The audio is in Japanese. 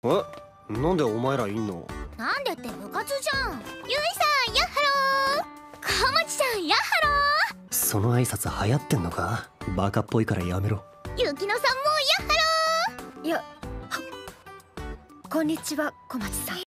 え、なんでお前らいんの？ なんでって部活じゃん。ゆいさん、ヤッハロー。小町ちゃん、ヤッハロー。 その挨拶流行ってんのか？バカっぽいからやめろ。 ゆきのさんもヤッハロー。 いや、こんにちは、小町さん。